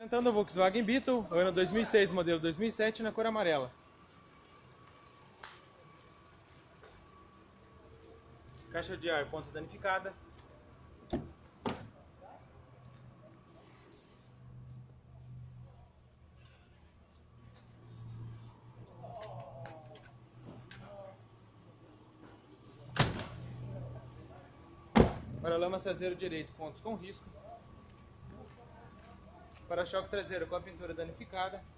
Apresentando o Volkswagen Beetle, ano 2006, modelo 2007, na cor amarela. Caixa de ar ponta danificada. Paralama traseiro direito, pontos com risco. Para-choque traseiro com a pintura danificada.